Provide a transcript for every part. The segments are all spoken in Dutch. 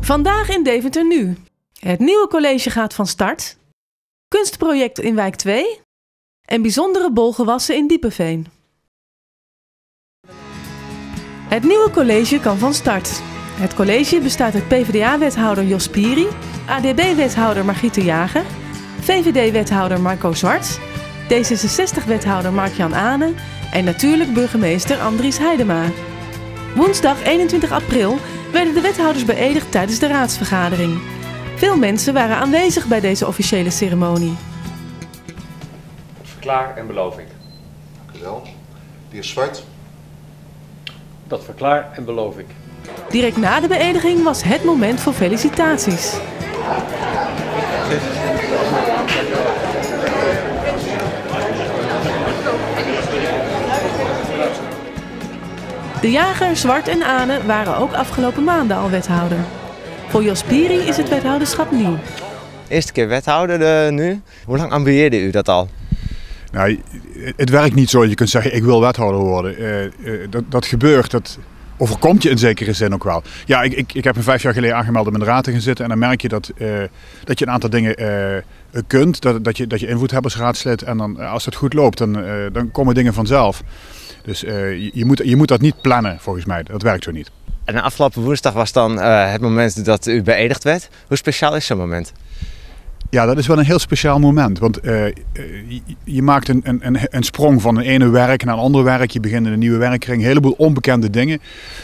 Vandaag in Deventer Nu. Het nieuwe college gaat van start. Kunstproject in wijk 2. En bijzondere bolgewassen in Diepenveen. Het nieuwe college kan van start. Het college bestaat uit PvdA-wethouder Jos Pieri, ADB-wethouder Margriet de Jager, VVD-wethouder Marco Zwart, D66-wethouder Mark-Jan Ane en natuurlijk burgemeester Andries Heidema. Woensdag 21 april werden de wethouders beëdigd tijdens de raadsvergadering. Veel mensen waren aanwezig bij deze officiële ceremonie. Verklaar en beloof ik. Dank u wel. De heer Zwart. Dat verklaar en beloof ik. Direct na de beëdiging was het moment voor felicitaties. De Jager, Zwart en Ane waren ook afgelopen maanden al wethouder. Voor Jos Pieri is het wethouderschap nieuw. Eerste keer wethouder nu. Hoe lang ambieerde u dat al? Nou, het werkt niet zo dat je kunt zeggen ik wil wethouder worden. Dat gebeurt, dat overkomt je in zekere zin ook wel. Ja, ik heb me 5 jaar geleden aangemeld om in de raad te gaan zitten. En dan merk je dat je een aantal dingen kunt. Dat je invloedhebbersraadslid. En dan, als het goed loopt, dan komen dingen vanzelf. Dus je moet dat niet plannen volgens mij. Dat werkt zo niet. En afgelopen woensdag was dan het moment dat u beëdigd werd. Hoe speciaal is zo'n moment? Ja, dat is wel een heel speciaal moment. Want je maakt een sprong van een ene werk naar een ander werk. Je begint in een nieuwe werkkring. Een heleboel onbekende dingen.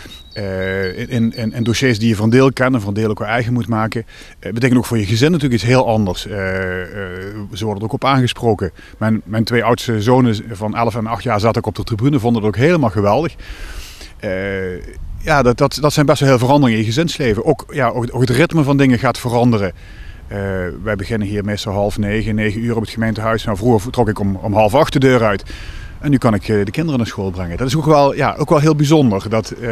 In dossiers die je van deel kent en van deel ook wel eigen moet maken. Betekent ook voor je gezin natuurlijk iets heel anders. Ze worden er ook op aangesproken. Mijn 2 oudste zonen van 11 en 8 jaar zaten ook op de tribune. Vonden het ook helemaal geweldig. Ja, dat zijn best wel heel veranderingen in je gezinsleven. Ook het ritme van dingen gaat veranderen. Wij beginnen hier meestal 9:30 uur op het gemeentehuis. Nou, vroeger trok ik om 7:30 de deur uit. En nu kan ik de kinderen naar school brengen. Dat is ook wel heel bijzonder.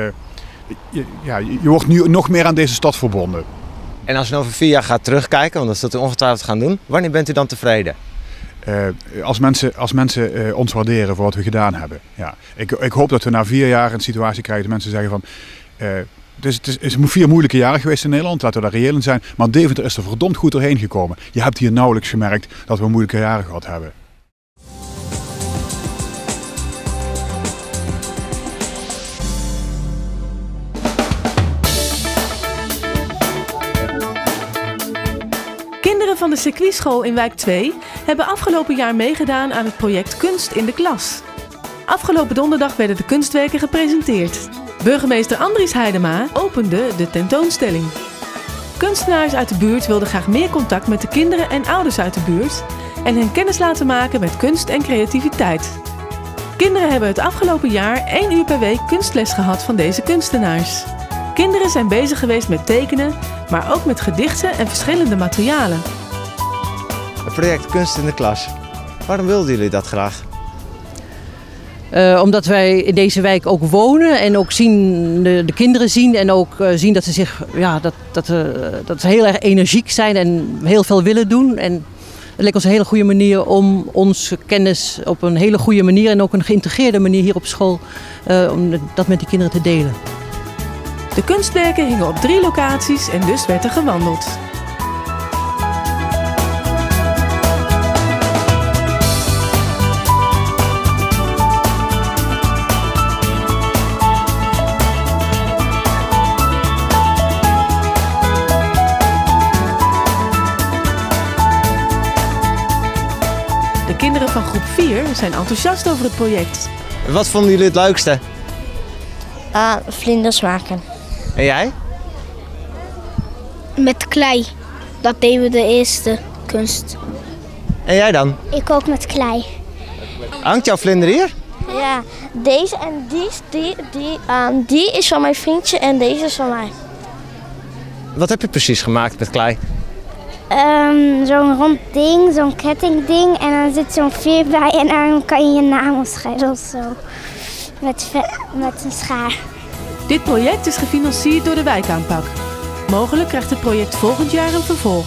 Je wordt nu nog meer aan deze stad verbonden. En als u over 4 jaar gaat terugkijken, want dat zult u ongetwijfeld gaan doen. Wanneer bent u dan tevreden? Als mensen ons waarderen voor wat we gedaan hebben. Ja. Ik hoop dat we na 4 jaar een situatie krijgen dat mensen zeggen van... Het is 4 moeilijke jaren geweest in Nederland, laten we daar reëel in zijn. Maar Deventer is er verdomd goed doorheen gekomen. Je hebt hier nauwelijks gemerkt dat we moeilijke jaren gehad hebben. Kinderen van de circuitschool in wijk 2 hebben afgelopen jaar meegedaan aan het project Kunst in de Klas. Afgelopen donderdag werden de kunstwerken gepresenteerd. Burgemeester Andries Heidema opende de tentoonstelling. Kunstenaars uit de buurt wilden graag meer contact met de kinderen en ouders uit de buurt en hen kennis laten maken met kunst en creativiteit. Kinderen hebben het afgelopen jaar 1 uur per week kunstles gehad van deze kunstenaars. Kinderen zijn bezig geweest met tekenen, maar ook met gedichten en verschillende materialen. Het project Kunst in de Klas. Waarom wilden jullie dat graag? Omdat wij in deze wijk ook wonen en ook zien, de kinderen zien en ook zien dat ze zich, dat ze heel erg energiek zijn en heel veel willen doen. En het leek ons een hele goede manier om onze kennis op een hele goede manier en ook een geïntegreerde manier hier op school, om dat met die kinderen te delen. De kunstwerken hingen op 3 locaties en dus werd er gewandeld. De kinderen van groep 4 zijn enthousiast over het project. Wat vonden jullie het leukste? Vlinders maken. En jij? Met klei. Dat deden we de eerste kunst. En jij dan? Ik ook met klei. Hangt jouw vlinder hier? Ja, deze en die is van mijn vriendje en deze is van mij. Wat heb je precies gemaakt met klei? Zo'n rond ding, zo'n kettingding en dan zit zo'n veer bij en dan kan je je naam opschrijven of zo. Met een schaar. Dit project is gefinancierd door de wijkaanpak. Mogelijk krijgt het project volgend jaar een vervolg.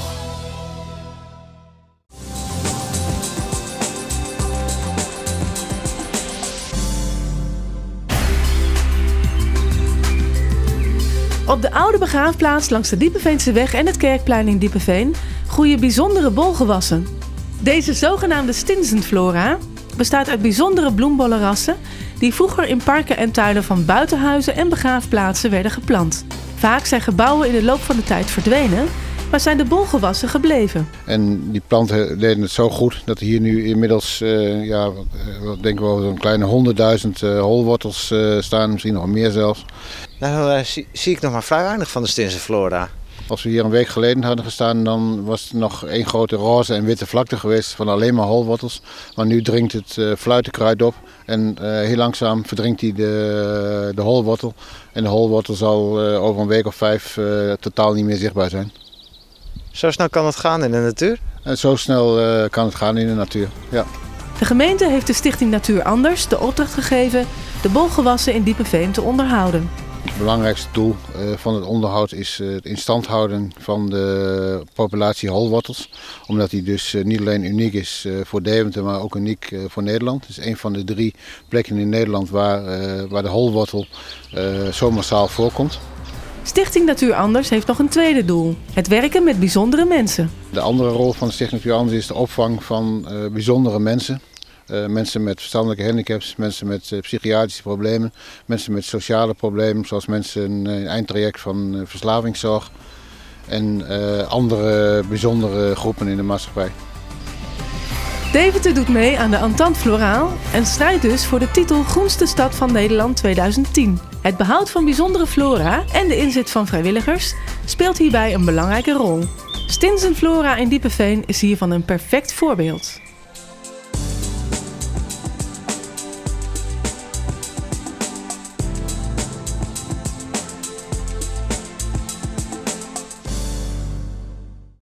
Op de oude begraafplaats langs de Diepeveenseweg en het Kerkplein in Diepeveen groeien bijzondere bolgewassen. Deze zogenaamde stinzenflora bestaat uit bijzondere bloembollenrassen die vroeger in parken en tuinen van buitenhuizen en begraafplaatsen werden geplant. Vaak zijn gebouwen in de loop van de tijd verdwenen, maar zijn de bolgewassen gebleven. En die planten deden het zo goed dat hier nu inmiddels, wat denken we over zo'n kleine 100.000 holwortels staan, misschien nog meer zelfs. Nou zie ik nog maar vrij weinig van de stinzenflora. Als we hier een week geleden hadden gestaan, dan was het nog één grote roze en witte vlakte geweest van alleen maar holwortels. Maar nu dringt het fluitenkruid op en heel langzaam verdrinkt hij de holwortel. En de holwortel zal over een week of 5 totaal niet meer zichtbaar zijn. Zo snel kan het gaan in de natuur? En zo snel kan het gaan in de natuur, ja. De gemeente heeft de Stichting Natuur Anders de opdracht gegeven de bolgewassen in Diepeveen te onderhouden. Het belangrijkste doel van het onderhoud is het instand houden van de populatie holwortels. Omdat die dus niet alleen uniek is voor Deventer, maar ook uniek voor Nederland. Het is een van de 3 plekken in Nederland waar de holwortel zo massaal voorkomt. Stichting Natuur Anders heeft nog een tweede doel: het werken met bijzondere mensen. De andere rol van de Stichting Natuur Anders is de opvang van bijzondere mensen. Mensen met verstandelijke handicaps, mensen met psychiatrische problemen, mensen met sociale problemen, zoals mensen in een eindtraject van verslavingszorg en andere bijzondere groepen in de maatschappij. Deventer doet mee aan de Entente Floraal en strijdt dus voor de titel Groenste Stad van Nederland 2010. Het behoud van bijzondere flora en de inzet van vrijwilligers speelt hierbij een belangrijke rol. Stinzenflora in Diepeveen is hiervan een perfect voorbeeld.